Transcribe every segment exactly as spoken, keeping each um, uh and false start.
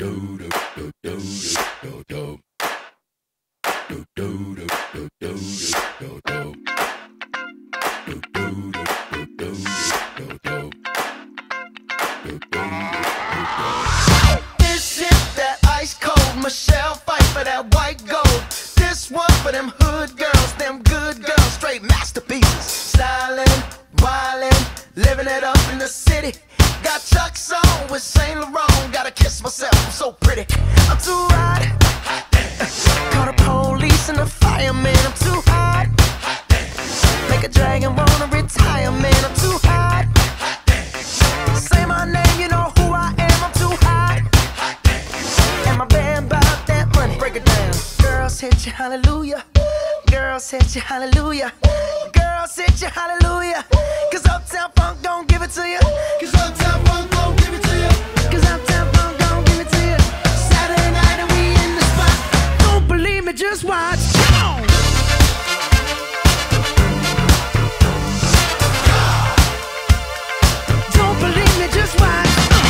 This hit that ice cold Michelle fight for that white gold. This one for them hood girls, them good girls, straight masterpieces. Stylin', wildin', living it up in the city. Got Chuck's on with Saint Laurent. Gotta kiss myself, I'm so pretty. I'm too hot. Call the police and the fireman. I'm too hot. Make a dragon wanna retire, man. I'm too hot. Say my name, you know who I am. I'm too hot. And my band bout that money. Break it down. Girls hit you, hallelujah. Girls hit you, hallelujah. Girls hit you, hallelujah. Cause Uptown Funk don't give it to you. Cause Uptown Funk don't give it to you. Cause Uptown Funk don't give it to you. Saturday night and we in the spot. Don't believe me, just watch. Come on. Don't believe me, just watch.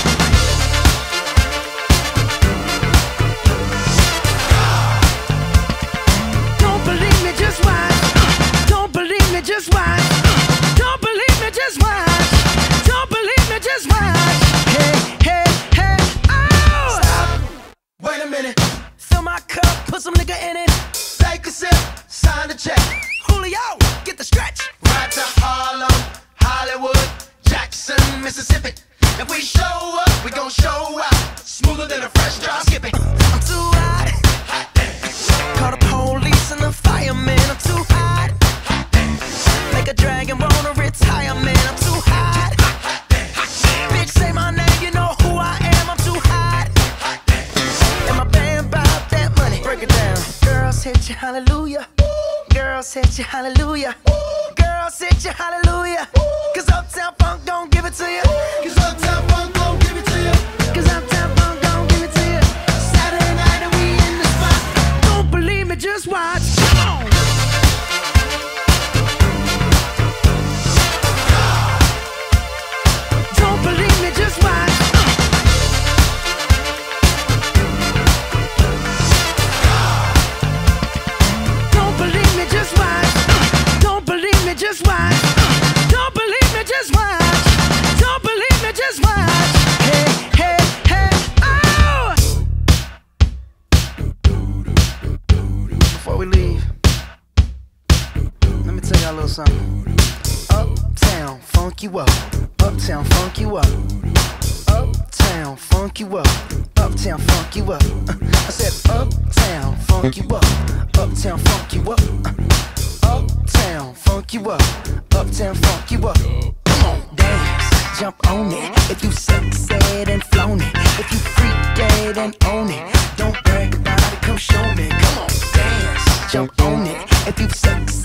Don't believe me, just watch. Don't believe me, just watch. Don't believe me, just watch. Don't believe me, just watch. Hey, hey, hey, oh! Stop. Wait a minute. Fill my cup, put some nigga in it. Take a sip, sign the check. Julio, get the stretch. Right to Harlem, Hollywood, Jackson, Mississippi. If we show up, we gon' show out. Smoother than a fresh drop skipping. I'm too hot. Call the police and the fireman. I'm too hot. Make a dragon wanna retire, man. I'm too hot. Bitch, say my name, you know who I am. I'm too hot. And my band bout that money. Break it down. Girls hit you, hallelujah. Girls hit you, hallelujah. Girls hit you, hallelujah. Cause Uptown Funk don't give it to you. Cause Uptown Funk don't give it to you. Cause Uptown Funk don't give it to you. Saturday night and we in the spot. Don't believe me, just watch. Come on. Don't believe me, just watch. Don't believe me, just watch. Don't believe me, just watch. Don't believe me, just watch. Don't believe me, just watch. Hey, hey, hey, oh! Before we leave, let me tell y'all a little something. Uptown, funk you up. Uptown, funk you up. Uptown, funk you up. Uptown, funk you up. I said uptown, funk you up. Uptown, funk you up. Uptown, funk you up. Uptown, funk you up. Come on, dance, jump on it. If you sexed and flown it, if you freak dead and own it, don't brag about it, come show me. Come on, dance, jump on it. If you sexed